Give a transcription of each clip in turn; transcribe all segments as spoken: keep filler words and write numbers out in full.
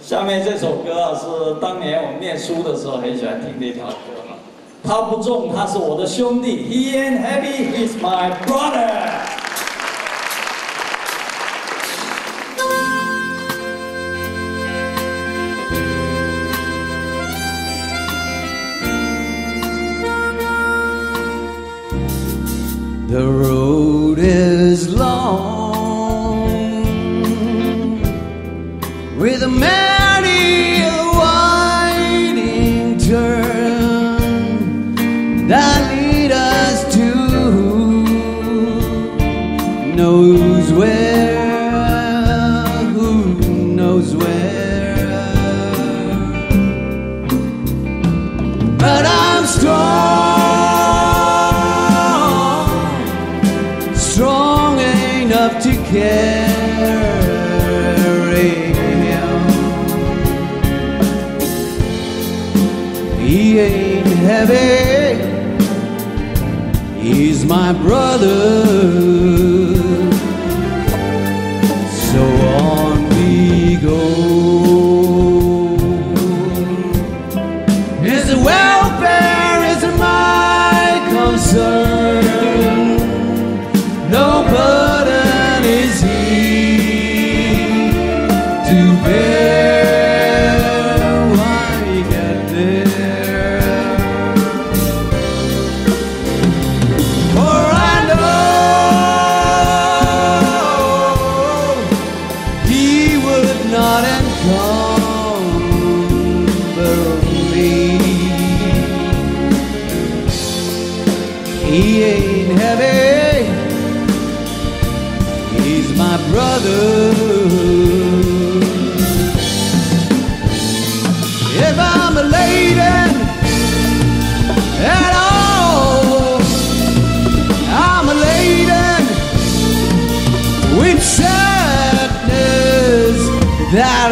下面这首歌啊，是当年我们念书的时候很喜欢听的一条歌啊。他不重，他是我的兄弟。He ain't heavy, he's my brother. The road is long with many winding turns that lead us to knows where, who knows where. But I'm strong. Strong enough to carry him. He ain't heavy, he's my brother. So on we go. His welfare is my concern. No burden is he to bear while we get there. For I know he would not encumber me. He ain't heavy, he's my brother. If I'm elated at all, I'm elated with sadness that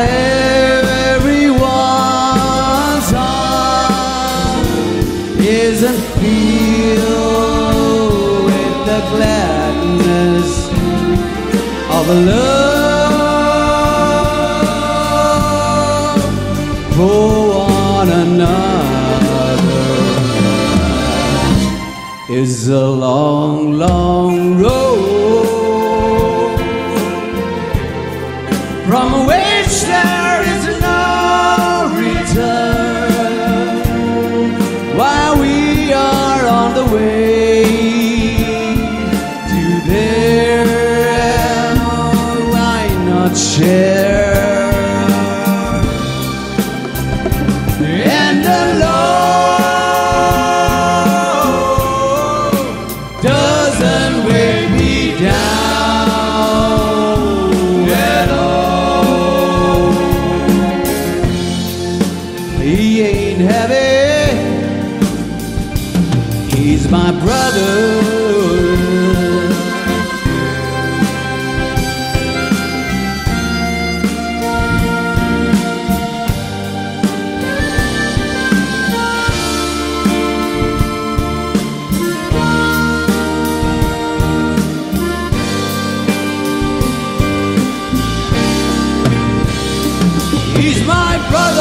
everyone's heart isn't filled with the gladness of love for one another. Is a long, long road from which there is no return. While we are on the way to there, why not share? And the Lord doesn't weigh me down at all. He ain't heavy, he's my brother. He's my brother.